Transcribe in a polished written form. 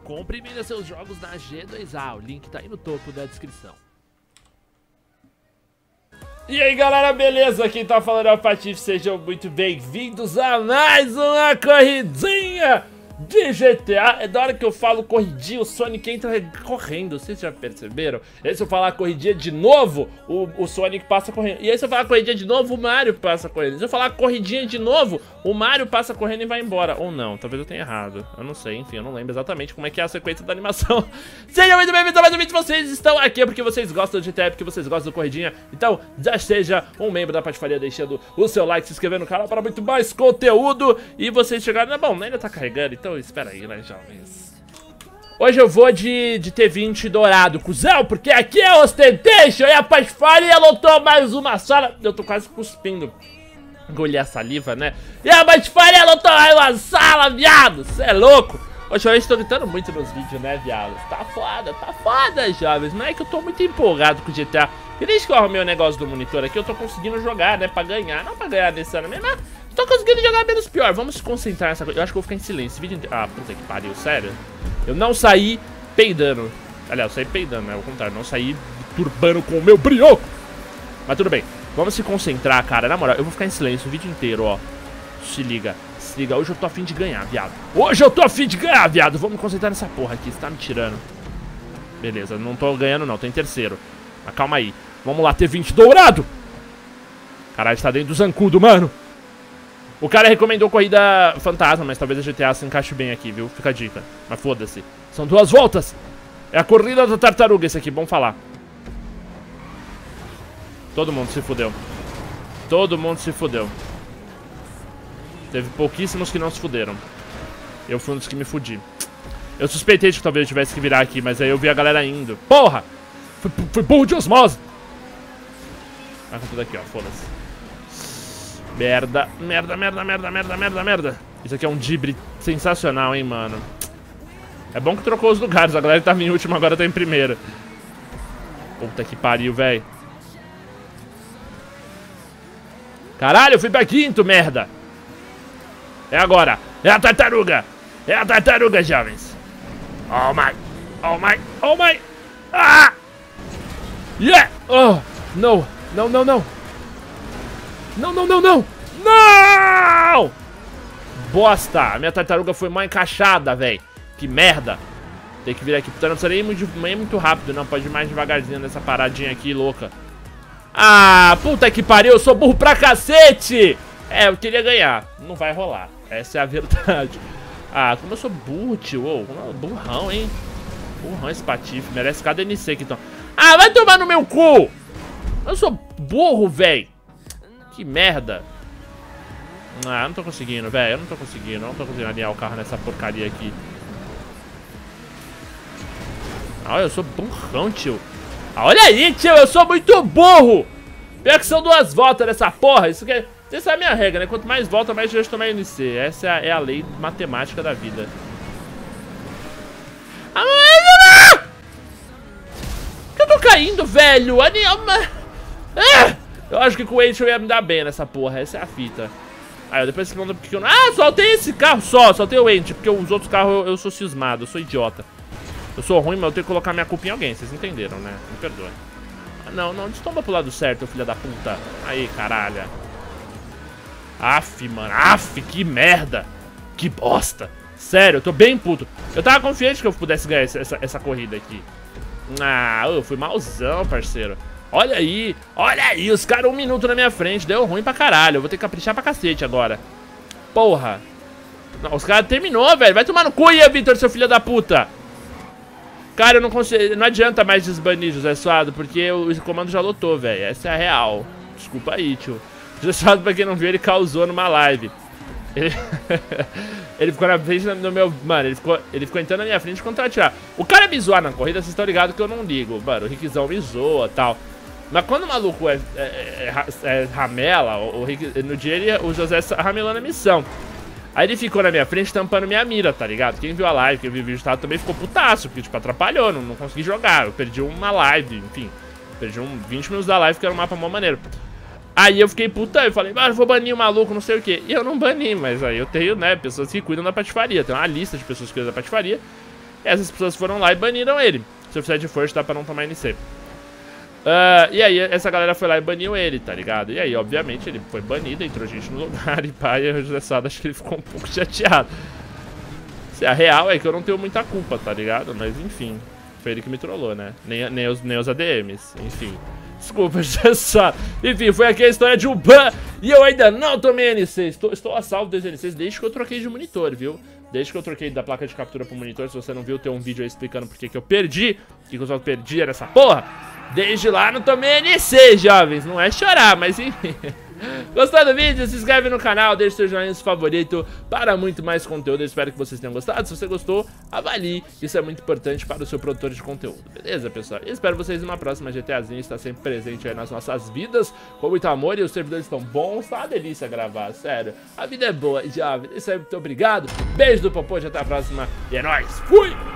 Compre e venda seus jogos na G2A, o link tá aí no topo da descrição. E aí galera, beleza? Quem tá falando é o Patife, sejam muito bem-vindos a mais uma corridinha de GTA. É da hora que eu falo corridinha, o Sonic entra correndo, vocês já perceberam? E aí se eu falar corridinha de novo, o Sonic passa correndo. E aí se eu falar corridinha de novo, o Mario passa correndo. Se eu falar corridinha de novo, o Mario passa correndo e vai embora. Ou não, talvez eu tenha errado. Eu não sei, enfim, eu não lembro exatamente como é que é a sequência da animação. Sejam muito bem-vindos a mais um vídeo. Vocês estão aqui porque vocês gostam de GTA, porque vocês gostam do corridinha. Então já seja um membro da Patifaria, deixando o seu like, se inscrevendo no canal para muito mais conteúdo. E vocês chegaram... Bom, ainda tá carregando, então espera aí, né, jovens. Hoje eu vou de T20 dourado, cuzão, porque aqui é Ostentation e a Patifaria lotou mais uma sala. Eu tô quase cuspindo. Engoli a saliva, né? E a Patifaria lotou mais uma sala, viado. Cê é louco. Hoje eu estou gritando muito nos vídeos, né, viado? Tá foda, jovens. Não é que eu tô muito empolgado com o GTA. E desde que eu arrumei o negócio do monitor aqui, eu tô conseguindo jogar, né, pra ganhar. Não pra ganhar nesse ano mesmo, mas tô conseguindo jogar menos pior. Vamos se concentrar nessa coisa. Eu acho que eu vou ficar em silêncio esse vídeo inteiro. Ah, puta que pariu, sério? Eu não saí peidando. Aliás, eu saí peidando, né, ao contrário. Não saí turbando com o meu brioco. Mas tudo bem. Vamos se concentrar, cara. Na moral, eu vou ficar em silêncio o vídeo inteiro, ó. Se liga. Se liga. Hoje eu tô afim de ganhar, viado. Hoje eu tô afim de ganhar, viado. Vou me concentrar nessa porra aqui. Você tá me tirando. Beleza, não tô ganhando não. Tô em terceiro. Mas calma aí. Vamos lá, T20 dourado. Caralho, tá dentro do zancudo, mano. O cara recomendou corrida fantasma, mas talvez a GTA se encaixe bem aqui, viu? Fica a dica. Mas foda-se. São 2 voltas. É a corrida da tartaruga esse aqui, bom falar. Todo mundo se fudeu. Todo mundo se fudeu. Teve pouquíssimos que não se fuderam. Eu fui um dos que me fudi. Eu suspeitei de que talvez eu tivesse que virar aqui, mas aí eu vi a galera indo. Porra! Fui burro de osmose! Vai com tudo aqui, ó, foda-se. Merda. Isso aqui é um dibre sensacional, hein, mano. É bom que trocou os lugares. A galera que tava em último agora tá em primeiro. Puta que pariu, velho. Caralho, eu fui pra quinto, merda. É agora. É a tartaruga. É a tartaruga, jovens. Oh my. Oh my. Oh my. Ah! Yeah! Oh! Não! Não! Não! Bosta! A minha tartaruga foi mal encaixada, velho. Que merda. Tem que vir aqui. Não precisa nem muito rápido, não. Pode ir mais devagarzinho nessa paradinha aqui, louca. Ah, puta que pariu. Eu sou burro pra cacete! É, eu queria ganhar. Não vai rolar. Essa é a verdade. Ah, como eu sou burro, tio. Oh, burrão, hein? Burrão esse Patife. Merece cada NC aqui, então. Ah, vai tomar no meu cu! Eu sou burro, velho. Que merda. Ah, eu não tô conseguindo, velho. Eu não tô conseguindo alinhar o carro nessa porcaria aqui. Ah, eu sou burrão, tio. Ah, olha aí, tio. Eu sou muito burro. Pior que são 2 voltas nessa porra. Isso que é... Essa é a minha regra, né? Quanto mais volta, mais chance de tomar NC. Essa é a lei matemática da vida. Ah, eu tô caindo, velho. Eu acho que com o H eu ia me dar bem nessa porra. Essa é a fita. Aí depois que não... Ah, soltei esse carro só. Soltei o Ent, porque os outros carros eu sou cismado. Eu sou idiota. Eu sou ruim, mas eu tenho que colocar minha culpa em alguém. Vocês entenderam, né? Me perdoe. Ah, não, destomba pro lado certo, filha da puta. Aí, caralho. Aff, mano. Aff, que merda. Que bosta. Sério, eu tô bem puto. Eu tava confiante que eu pudesse ganhar essa corrida aqui. Ah, eu fui malzão, parceiro. Olha aí, os caras 1 minuto na minha frente. Deu ruim pra caralho, eu vou ter que caprichar pra cacete agora. Porra. Não, os caras terminou, velho. Vai tomar no cu aí, Vitor, seu filho da puta. Cara, eu não consigo. Não adianta mais desbanir José Suado, porque o comando já lotou, velho. Essa é a real. Desculpa aí, tio. José Suado, pra quem não viu, ele causou numa live. Ele ficou na frente do meu... Mano, ele ficou entrando na minha frente contra atirar. O cara me zoar na corrida, vocês estão ligados que eu não ligo. Mano, o Rickzão me zoa e tal. Mas quando o maluco é ramela, no dia o José ramelou na missão. Aí ele ficou na minha frente tampando minha mira, tá ligado? Quem viu a live, quem viu o vídeo também ficou putaço, porque tipo, atrapalhou, não consegui jogar. Eu perdi uma live, enfim. Perdi 20 minutos da live, que era um mapa mó maneiro. Aí eu fiquei puta, eu falei, mano, eu vou banir o maluco, não sei o que. E eu não bani, mas aí eu tenho, né, pessoas que cuidam da patifaria. Tem uma lista de pessoas que cuidam da patifaria. Essas pessoas foram lá e baniram ele. Se eu fizer de força, dá pra não tomar NC. E aí, essa galera foi lá e baniu ele, tá ligado? E aí, obviamente, ele foi banido, entrou gente no lugar e pá, e o José Sada, acho que ele ficou um pouco chateado. A real é que eu não tenho muita culpa, tá ligado? Mas, enfim, foi ele que me trollou, né? Nem os ADMs, enfim. Desculpa, José Sada. Enfim, foi aqui a história de um ban e eu ainda não tomei NC. Estou a salvo dos NCs desde que eu troquei de monitor, viu? Desde que eu troquei da placa de captura pro monitor. Se você não viu, tem um vídeo aí explicando por que eu perdi. O que eu só perdi nessa porra. Desde lá não tomei NC, jovens. Não é chorar, mas enfim. Gostou do vídeo? Se inscreve no canal, deixe seu joinha favorito para muito mais conteúdo. Eu espero que vocês tenham gostado. Se você gostou, avalie. Isso é muito importante para o seu produtor de conteúdo. Beleza, pessoal? Eu espero vocês numa próxima GTAzinha. Está sempre presente aí nas nossas vidas, com muito amor. E os servidores estão bons. Tá uma delícia gravar, sério. A vida é boa, jovens. Isso aí, muito obrigado. Beijo do Popô, até a próxima. E é nóis. Fui!